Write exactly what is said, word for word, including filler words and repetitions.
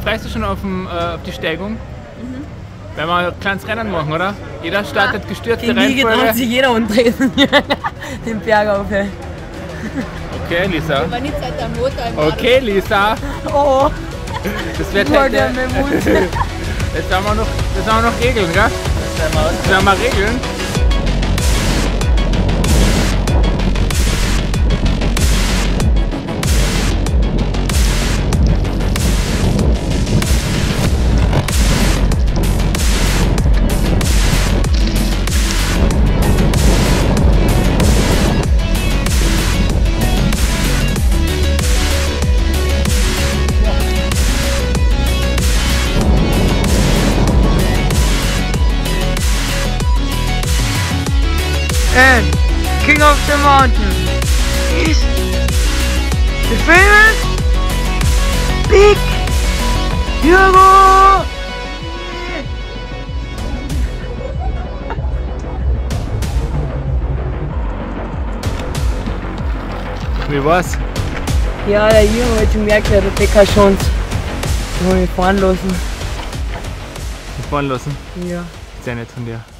freust du schon auf, dem, äh, auf die Steigung? Mhm. Wenn wir ein kleines Rennen machen, oder? Jeder startet ja, gestürzte Reihenfolge. Gegen die getraut sich jeder umdrehen. Den Berg auf. Ey. Okay, Lisa. Aber nicht seit der Motor im Okay, Lisa. Oh. Das wird heute. Das werden wir noch, das werden wir noch regeln, gell? Das werden wir regeln. And King of the Mountain is the famous Big Hugo! Wie war's? Ja, der Junge hat schon gemerkt, der Bäcker schon. Ich will mich fahren lassen. Fahren lassen? Ja. Sehr nett von dir.